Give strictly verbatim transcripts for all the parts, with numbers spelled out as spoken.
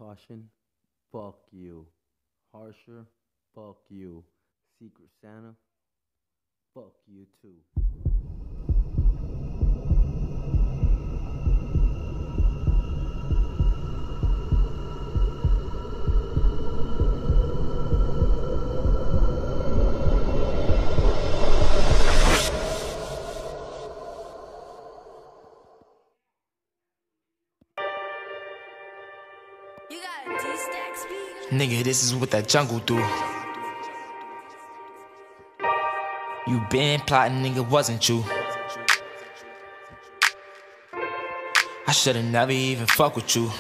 Caution, fuck you. Harsher, fuck you. Secret Santa, fuck you too. Nigga, this is what that jungle do. You been plotting, nigga, wasn't you? I should've never even fuck with you.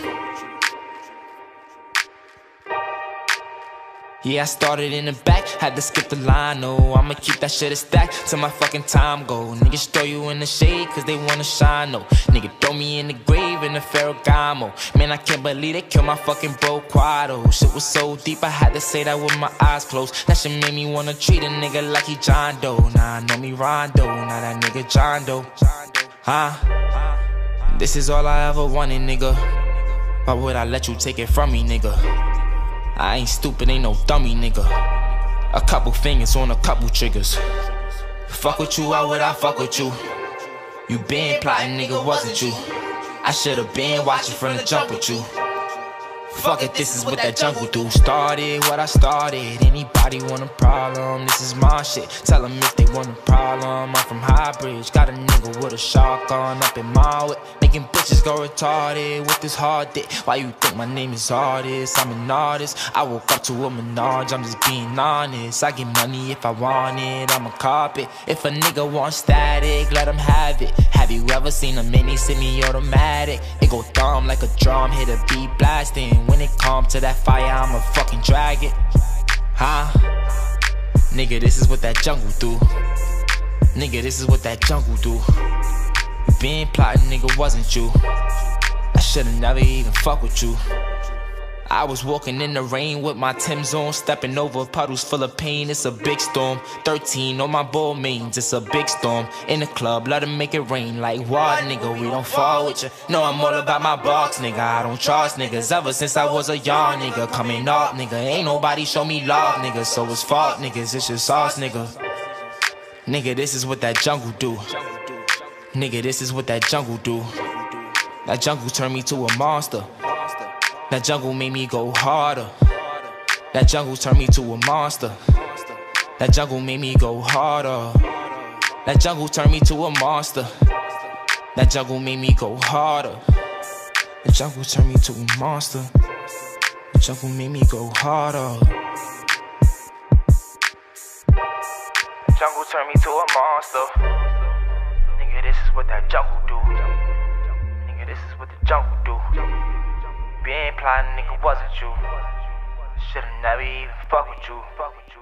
Yeah, I started in the back, had to skip the line, no. I'ma keep that shit a stack till my fucking time go. Niggas throw you in the shade cause they wanna shine, no. Nigga throw me in the grave in the Ferragamo. Man, I can't believe they killed my fucking bro Quado. Shit was so deep, I had to say that with my eyes closed. That shit made me wanna treat a nigga like he John Doe. Nah, I know me Rondo, nah, that nigga John Doe. Huh? This is all I ever wanted, nigga. Why would I let you take it from me, nigga? I ain't stupid, ain't no dummy, nigga. A couple fingers on a couple triggers. Fuck with you, why would I fuck with you? You been plotting, nigga, wasn't you? I should've been watching from the jump with you. Fuck it, this is what that jungle do. Started what I started. Anybody want a problem? This is my shit. Tell them if they want a problem. I'm from Highbridge. Got a nigga with a shotgun up in my way. Making bitches go retarded with this hard dick. Why you think my name is artist? I'm an artist. I woke up to a Minaj, I'm just being honest. I get money if I want it, I'm a carpet. If a nigga want static, let him have it. Have you ever seen a mini semi-automatic? It go thumb like a drum, hit a beat blasting. When it come to that fire, I'ma fucking drag it. Huh? Nigga, this is what that jungle do. Nigga, this is what that jungle do. You been plotting, nigga, wasn't you? I should've never even fuck with you. I was walking in the rain with my Tim's on, stepping over puddles full of pain. It's a big storm. thirteen on my ball mains. It's a big storm. In the club, let them make it rain. Like what, nigga? We don't fall with you. No, I'm all about my box, nigga. I don't trust niggas. Ever since I was a young nigga, coming up, nigga. Ain't nobody show me love, nigga. So it's fault, niggas. It's just sauce, nigga. Nigga, this is what that jungle do. Nigga, this is what that jungle do. That jungle turned me to a monster. That jungle made me go harder. That jungle turned me to a monster. That jungle made me go harder. That jungle turned me to a monster. That jungle made me go harder. The jungle turned me to a monster. The jungle made me go harder. The jungle turned me to a monster. Nigga, this is what that jungle do. Nigga, this is what the jungle do. Been plotting, nigga, wasn't you? Should've never even fuck with you. Fuck with you.